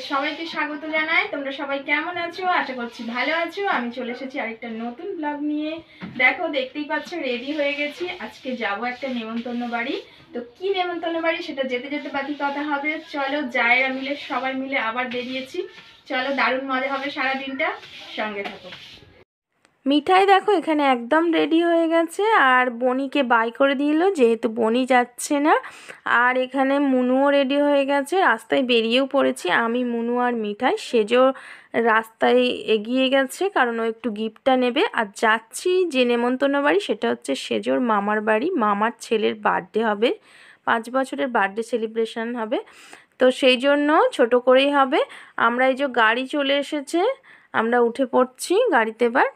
সবাইকে স্বাগত জানাই। তোমরা সবাই কেমন আছো? আশা করছি ভালো আছো। আমি চলে এসেছি আরেকটা নতুন ব্লগ নিয়ে। দেখো, দেখতেই পাচ্ছ রেডি হয়ে গেছি। আজকে যাব একটা নেমন্তন্ন বাড়ি। তো কি নেমন্তন্ন বাড়ি সেটা যেতে যেতে বাকি কথা হবে। চলো জায়গা মিলে সবাই মিলে আবার বেরিয়েছি। চলো, দারুণ মজা হবে সারা দিনটা, সঙ্গে থাকো। মিঠাই দেখো এখানে একদম রেডি হয়ে গেছে, আর বনিকে বাই করে দিল যেহেতু বনি যাচ্ছে না। আর এখানে মুনুও রেডি হয়ে গেছে, রাস্তায় বেরিয়েও পড়েছি আমি, মুনু আর মিঠাই। সেজো রাস্তায় এগিয়ে গেছে কারণ ও একটু গিফটটা নেবে। আর যাচ্ছি যে নেমন্তন্ন বাড়ি সেটা হচ্ছে সেজোর মামার বাড়ি। মামার ছেলের বার্থডে হবে, 5 বছরের বার্থডে সেলিব্রেশন হবে। তো সেই জন্য ছোট করেই হবে। আমরা এই যে গাড়ি চলে এসেছে, আমরা উঠে পড়ছি গাড়িতে। এবার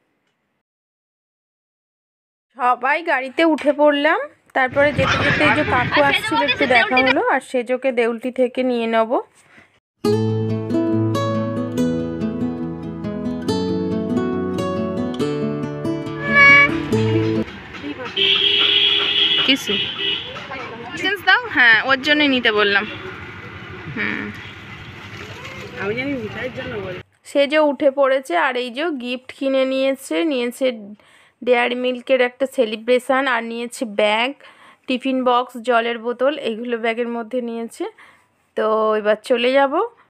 সবাই গাড়িতে উঠে পড়লাম। তারপরে যেতে যেতে এই যে কাকু আসছিল, একটু দেখা হলো। আর সেজোকে দেউলটি থেকে নিয়ে নেব। কিছু দাও, হ্যাঁ ওর জন্যই নিতে বললাম। সেজো উঠে পড়েছে, আর এই যে গিফট কিনে নিয়েছে ডেয়ারি মিল্কের একটা সেলিব্রেশন, আর নিয়েছে ব্যাগ, টিফিন বক্স, জলের বোতল, এইগুলো ব্যাগের মধ্যে নিয়েছে। তো এবার চলে যাব।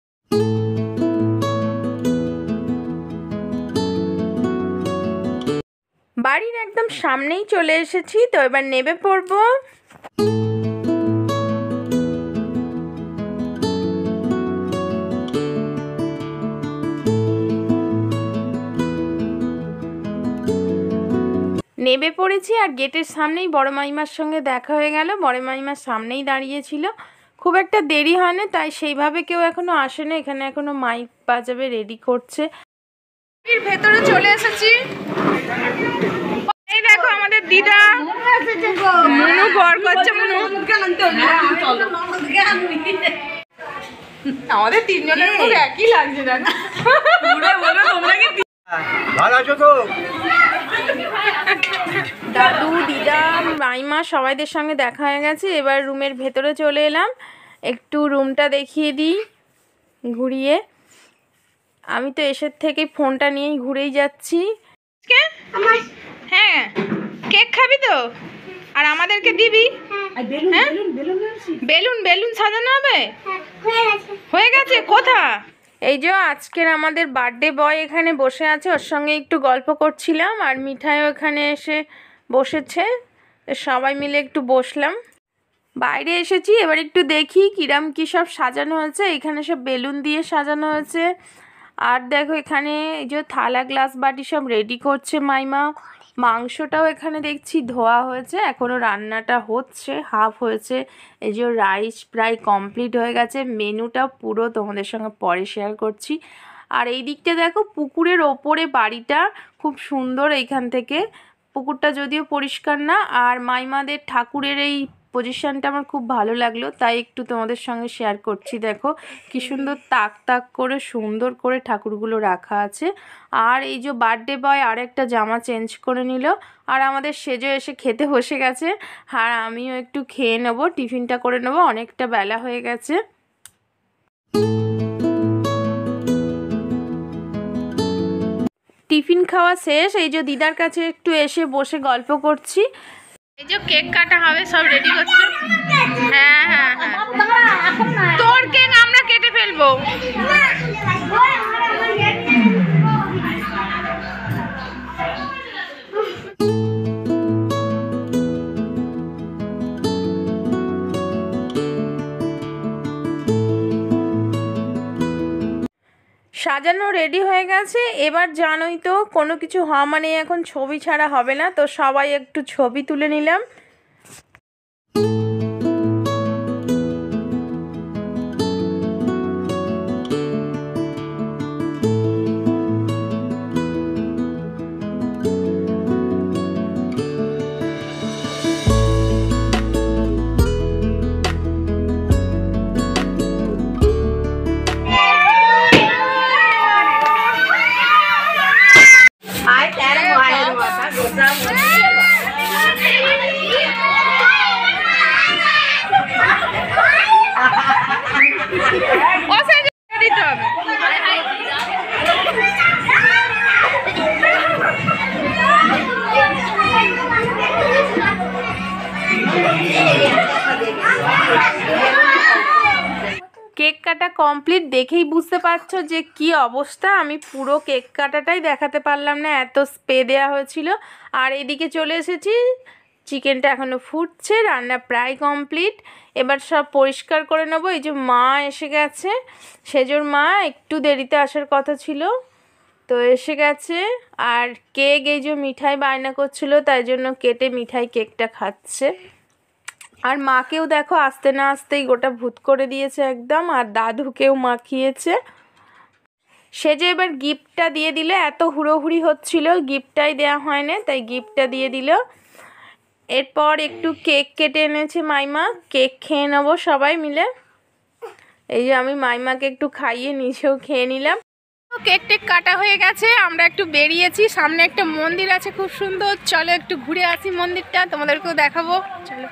বাড়ির একদম সামনেই চলে এসেছি, তো এবার নেমে পড়বো। নেমে পড়েছি, আর গেটের সামনেই বড় মাইমার সঙ্গে দেখা হয়ে গেল। বড় মাইমার সামনেই দাঁড়িয়েছিল। খুব একটা দেরি হয় না, তাই সেইভাবে কেউ এখনো আসেনি। এখানে এখনো মাইক বাজাবে, রেডি করছে। ভেতরে চলে এসেছি। এই দেখো আমাদের দিদা মুনু ঘর করছে। মুনু আমাদের তিনজনের খুব একই লাগছে। দেখো ভালো আছো তো? দাদু, দিদা, মাইমা সবাইদের সঙ্গে দেখা হয়ে গেছে। এবার রুমের ভেতরে চলে এলাম, একটু রুমটা দেখিয়ে দিই ঘুরিয়ে। আমি তো এসের থেকে ফোনটা নিয়েই ঘুরেই যাচ্ছি। হ্যাঁ, কেক খাবি তো? আর আমাদেরকে দিবি? হ্যাঁ, বেলুন বেলুন সাজানো হবে। হয়ে গেছে। কোথা? এই যে আজকের আমাদের বার্থডে বয় এখানে বসে আছে, ওর সঙ্গে একটু গল্প করছিলাম। আর মিঠাইও এখানে এসে বসেছে, সবাই মিলে একটু বসলাম। বাইরে এসেছি, এবার একটু দেখি কিরাম কি সব সাজানো হয়েছে। এখানে সব বেলুন দিয়ে সাজানো হয়েছে। আর দেখো এখানে এই যে থালা, গ্লাস, বাটি সব রেডি করছে মাইমা। মাংসটাও এখানে দেখছি ধোয়া হয়েছে, এখনও রান্নাটা হচ্ছে, হাফ হয়েছে। এই যে রাইস প্রায় কমপ্লিট হয়ে গেছে। মেনুটা পুরো তোমাদের সঙ্গে পরে শেয়ার করছি। আর এই দিকটা দেখো, পুকুরের ওপরে বাড়িটা খুব সুন্দর। এইখান থেকে পুকুরটা যদিও পরিষ্কার না। আর মাইমাদের ঠাকুরের এই পজিশনটা আমার খুব ভালো লাগলো, তাই একটু তোমাদের সঙ্গে শেয়ার করছি। দেখো কি সুন্দর তাক তাক করে সুন্দর করে ঠাকুরগুলো রাখা আছে। আর এই যে বার্থডে বয় আর একটা জামা চেঞ্জ করে নিল। আর আমাদের সেজো এসে খেতে বসে গেছে। আর আমিও একটু খেয়ে নেবো, টিফিনটা করে নেবো, অনেকটা বেলা হয়ে গেছে। টিফিন খাওয়া শেষ, এই যে দিদার কাছে একটু এসে বসে গল্প করছি। এই যে কেক কাটা হবে, সব রেডি করছে। হ্যাঁ হ্যাঁ হ্যাঁ, তোর কেক আমরা কেটে ফেলবো। সাজানো রেডি হয়ে গেছে। এবার জানোই তো কোনো কিছু হওয়া মানে এখন ছবি ছাড়া হবে না, তো সবাই একটু ছবি তুলে নিলাম। কমপ্লিট। দেখেই বুঝতে পারছো যে কি অবস্থা। আমি পুরো কেক কাটাটাই দেখাতে পারলাম না, এত স্প্রে দেওয়া হয়েছিল। আর এদিকে চলে এসেছি, চিকেনটা এখনও ফুটছে, রান্না প্রায় কমপ্লিট। এবার সব পরিষ্কার করে নেবো। এই যে মা এসে গেছে, সেজোর মা একটু দেরিতে আসার কথা ছিল, তো এসে গেছে। আর কেক, এই যে মিঠাই বায়না করছিল, তাই জন্য কেটে মিঠাই কেকটা খাচ্ছে। আর মাকেও দেখো আসতে না আসতেই গোটা ভূত করে দিয়েছে একদম, আর দাদুকেও মাখিয়েছে। সে যে এবার গিফটটা দিয়ে দিল, এত হুড়োহুড়ি হচ্ছিল, গিফটটাই দেওয়া হয় না, তাই গিফটটা দিয়ে দিল। এরপর একটু কেক কেটে এনেছে মাইমা, কেক খেয়ে নেবো সবাই মিলে। এই যে আমি মাইমাকে একটু খাইয়ে নিজেও খেয়ে নিলাম। কেক টেক কাটা হয়ে গেছে, আমরা একটু বেরিয়েছি, সামনে একটা মন্দির আছে খুব সুন্দর, চলো একটু ঘুরে আসি মন্দিরটা, তোমাদেরকেও দেখাবো। চলো।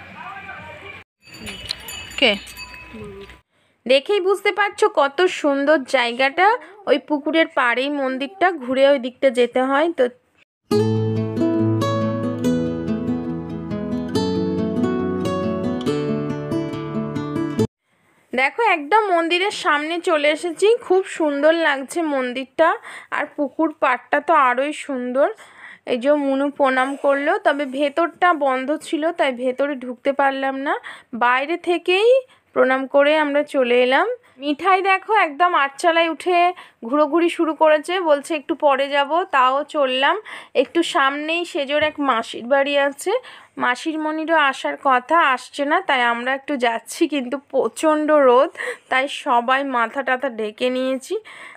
দেখেই বুঝতে পারছো কত সুন্দর জায়গাটা। ওই পুকুরের পাড়েই মন্দিরটা, ঘুরে ওই দিকটা যেতে হয়। তো দেখো একদম মন্দিরের সামনে চলে এসেছি, খুব সুন্দর লাগছে মন্দিরটা। আর পুকুর পাড়টা তো আরোই সুন্দর। এই যে মুনু প্রণাম করলো, তবে ভেতরটা বন্ধ ছিল তাই ভেতরে ঢুকতে পারলাম না, বাইরে থেকেই প্রণাম করে আমরা চলে এলাম। মিঠাই দেখো একদম আটচালায় উঠে ঘুরোঘুরি শুরু করেছে, বলছে একটু পরে যাব, তাও চললাম। একটু সামনেই সেজোর এক মাসির বাড়ি আছে, মাসির মনিরও আসার কথা, আসছে না, তাই আমরা একটু যাচ্ছি। কিন্তু প্রচণ্ড রোদ, তাই সবাই মাথা টাথা ঢেকে নিয়েছি।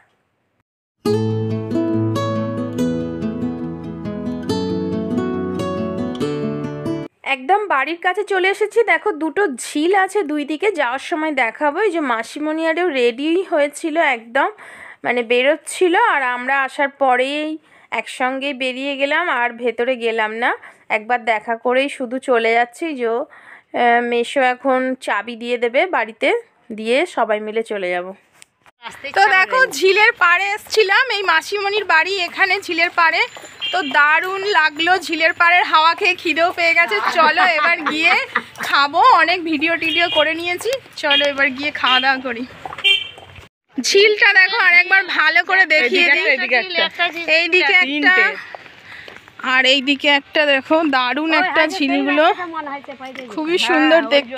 একদম বাড়ির কাছে চলে এসেছি। দেখো দুটো ঝিল আছে দুই দিকে, যাওয়ার সময় দেখাবো। এই যে মাসিমণি আরেও রেডি হয়েছিল, একদম মানে বেরোচ্ছিল, আর আমরা আসার পরেই একসঙ্গে বেরিয়ে গেলাম, আর ভেতরে গেলাম না, একবার দেখা করেই শুধু চলে যাচ্ছি। যে মেশো এখন চাবি দিয়ে দেবে বাড়িতে, দিয়ে সবাই মিলে চলে যাব। তো দেখো ঝিলের পাড়ে এসছিলাম, এই মাসিমণির বাড়ি এখানে ঝিলের পাড়ে। তো দারুণ লাগলো, ঝিলের পাড়ের হাওয়া খেয়ে খিদেও পেয়ে গেছে। চলো এবার গিয়ে খাবো, অনেক ভিডিও টিডিও করে নিয়েছি, চলো এবার গিয়ে খাওয়া দাওয়া করি। ঝিলটা দেখো আরেকবার ভালো করে দেখিয়ে দিই। এইদিকে একটা আর এইদিকে একটা, দেখো দারুণ একটা ঝিলগুলো, খুবই সুন্দর দেখতে।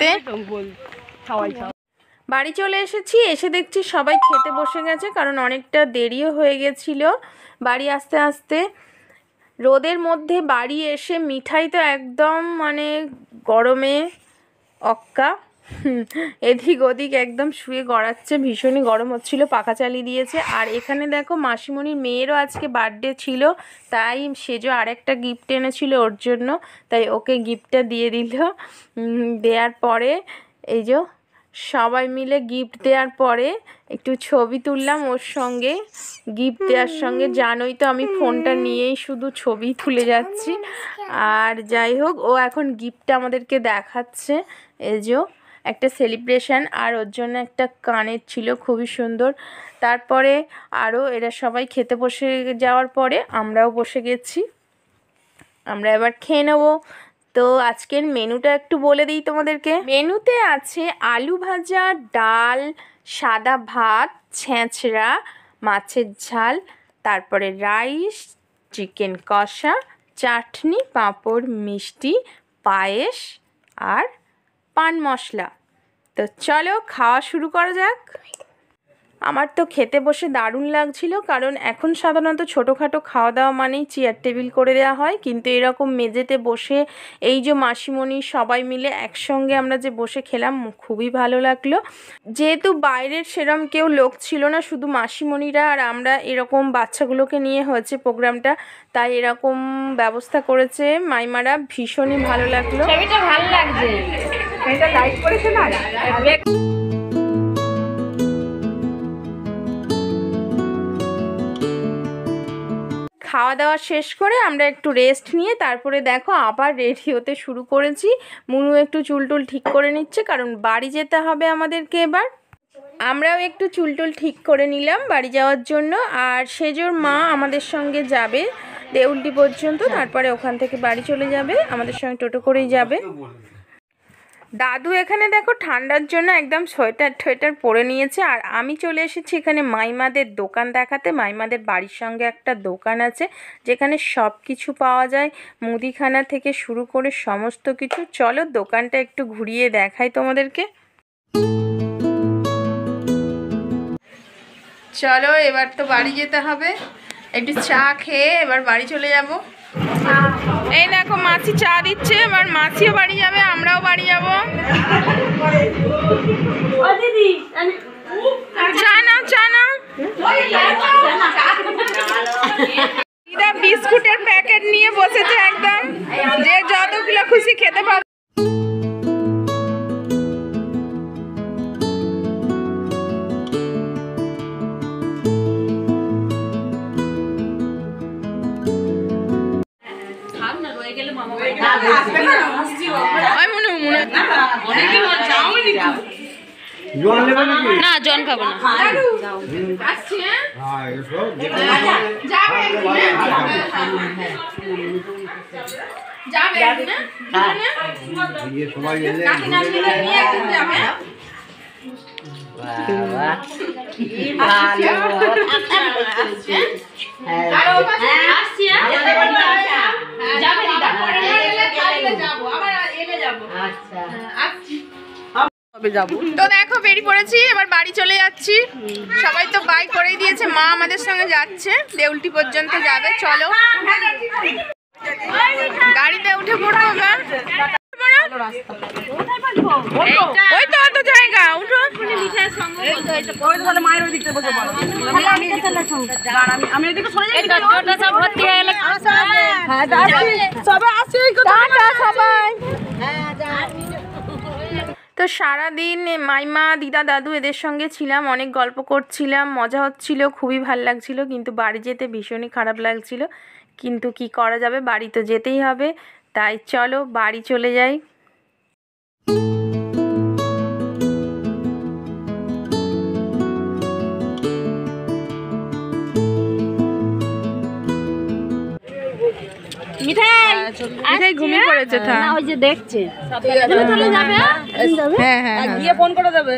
বাড়ি চলে এসেছি, এসে দেখছি সবাই খেতে বসে গেছে, কারণ অনেকটা দেরিও হয়ে গেছিল বাড়ি আসতে আসতে। রোদের মধ্যে বাড়ি এসে মিঠাই তো একদম মানে গরমে অক্কা, এদিক ওদিক একদম শুয়ে গড়াচ্ছে, ভীষণই গরম হচ্ছিল, পাখা চালিয়ে দিয়েছে। আর এখানে দেখো মাসিমণির মেয়েরও আজকে বার্থডে ছিল, তাই সেজো আরেকটা গিফট এনেছিল ওর জন্য, তাই ওকে গিফটটা দিয়ে দিল। দেওয়ার পরে এই যে সবাই মিলে গিফট দেওয়ার পরে একটু ছবি তুললাম ওর সঙ্গে, গিফট দেওয়ার সঙ্গে। জানোই তো আমি ফোনটা নিয়েই শুধু ছবি তুলে যাচ্ছি। আর যাই হোক, ও এখন গিফটটা আমাদেরকে দেখাচ্ছে। এই যে একটা সেলিব্রেশন, আর ওর জন্য একটা কানের ছিল, খুবই সুন্দর। তারপরে আরও এরা সবাই খেতে বসে যাওয়ার পরে আমরাও বসে গেছি, আমরা এবার খেয়ে নেবো। তো আজকের মেনুটা একটু বলে দিই তোমাদেরকে। মেনুতে আছে আলু ভাজা, ডাল, সাদা ভাত, ছেঁচড়া, মাছের ঝাল, তারপরে রাইস, চিকেন কষা, চাটনি, পাঁপড়, মিষ্টি, পায়েস আর পান মশলা। তো চলো খাওয়া শুরু করা যাক। আমার তো খেতে বসে দারুণ লাগছিল, কারণ এখন সাধারণত ছোটোখাটো খাওয়া দাওয়া মানেই চেয়ার টেবিল করে দেওয়া হয়, কিন্তু এরকম মেঝেতে বসে এই যে মাসিমণি সবাই মিলে একসঙ্গে আমরা যে বসে খেলাম, খুবই ভালো লাগলো। যেহেতু বাইরের সেরম কেউ লোক ছিল না, শুধু মাসিমণিরা আর আমরা, এরকম বাচ্চাগুলোকে নিয়ে হয়েছে প্রোগ্রামটা, তাই এরকম ব্যবস্থা করেছে মাইমারা, ভীষণই ভালো লাগলো। ছবিটা ভালো লাগছে, এটা লাইক করেছে না। খাওয়া দাওয়া শেষ করে আমরা একটু রেস্ট নিয়ে তারপরে দেখো আবার রেডি হতে শুরু করেছি। মুনু একটু চুলটুল ঠিক করে নিচ্ছে, কারণ বাড়ি যেতে হবে আমাদেরকে এবার। আমরাও একটু চুলটুল ঠিক করে নিলাম বাড়ি যাওয়ার জন্য। আর সেজোর মা আমাদের সঙ্গে যাবে দেউলটি পর্যন্ত, তারপরে ওখান থেকে বাড়ি চলে যাবে, আমাদের সঙ্গে টোটো করেই যাবে। দাদু এখানে দেখো ঠান্ডার জন্য একদম সোয়েটার টোয়েটার পরে নিয়েছে। আর আমি চলে এসেছি এখানে মাইমাদের দোকান দেখাতে। মাইমাদের বাড়ির সঙ্গে একটা দোকান আছে যেখানে সব কিছু পাওয়া যায়, মুদিখানা থেকে শুরু করে সমস্ত কিছু। চলো দোকানটা একটু ঘুরিয়ে দেখাই তোমাদেরকে। চলো এবার তো বাড়ি যেতে হবে, একটু চা খেয়ে এবার বাড়ি চলে যাব। এই দেখো মাসি চা দিচ্ছে, এবার মাসিও বাড়ি যাবে, আমরাও বাড়ি যাব। চা নাও, চা নাও। দিদা বিস্কুটের প্যাকেট নিয়ে বসেছে একদম, যে যতগুলো খুশি খেতে পারবে। না জন খাবো না। তো দেখো বেরিয়ে পড়েছি, এবার বাড়ি চলে যাচ্ছি। সবাই তো বাই করে দিয়েছে, মা আমাদের সঙ্গে যাচ্ছে, দেউলটি পর্যন্ত যাবে। চলো গাড়িতে উঠে পড়বো। ওই তো অত জায়গা, উঠো। তো সারাদিন মাইমা, দিদা, দাদু এদের সঙ্গে ছিলাম, অনেক গল্প করছিলাম, মজা হচ্ছিল, খুবই ভাল লাগছিল। কিন্তু বাড়ি যেতে ভীষণই খারাপ লাগছিল, কিন্তু কি করা যাবে, বাড়ি তো যেতেই হবে। তাই চলো বাড়ি চলে যাই। মিঠাই ঘুমিয়ে পড়েছে, ওই যে দেখছে। হ্যাঁ হ্যাঁ, গিয়ে ফোন করে দেবে,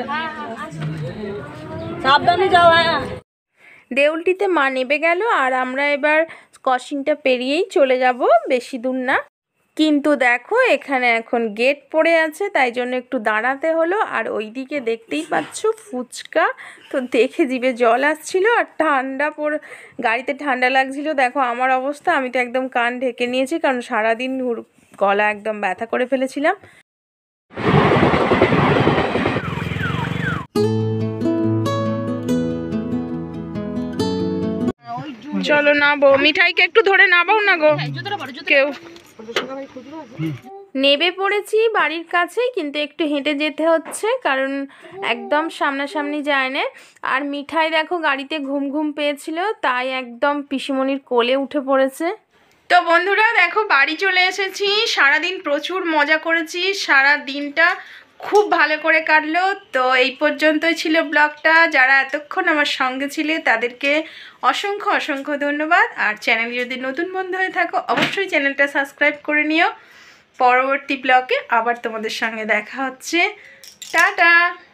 সাবধানে যাও। দেউলটিতে মা নেবে গেল, আর আমরা এবার ক্রসিংটা পেরিয়েই চলে যাব, বেশি দূর না। কিন্তু দেখো এখানে এখন গেট পড়ে আছে, তাই জন্য একটু দাঁড়াতে হলো। আর ওইদিকে দেখতেই পাচ্ছ ফুচকা, তো দেখে জিভে জল আসছিল। আর ঠান্ডা গাড়িতে ঠান্ডা লাগছিল। দেখো আমার অবস্থা, আমি তো একদম কান ঢেকে নিয়েছি, কারণ সারাদিন গলা একদম ব্যথা করে ফেলেছিলাম। চলো নাবো, মিঠাইকে একটু ধরে নাবাও না গো কেউ। নেবে পড়েছি বাড়ির কাছেই, কিন্তু একটু হেঁটে যেতে হচ্ছে, কারণ একদম সামনাসামনি যায় না। আর মিঠাই দেখো গাড়িতে ঘুম ঘুম পেয়েছিল, তাই একদম পিসিমণির কোলে উঠে পড়েছে। তো বন্ধুরা দেখো বাড়ি চলে এসেছি। সারাদিন প্রচুর মজা করেছি, সারা দিনটা খুব ভালো করে কাটলো। তো এই পর্যন্তই ছিল ব্লগটা। যারা এতক্ষণ আমার সঙ্গে ছিলে তাদেরকে অসংখ্য অসংখ্য ধন্যবাদ। আর চ্যানেলে যদি নতুন বন্ধু হয়ে থাকো অবশ্যই চ্যানেলটা সাবস্ক্রাইব করে নিও। পরবর্তী ব্লগে আবার তোমাদের সঙ্গে দেখা হচ্ছে। টাটা।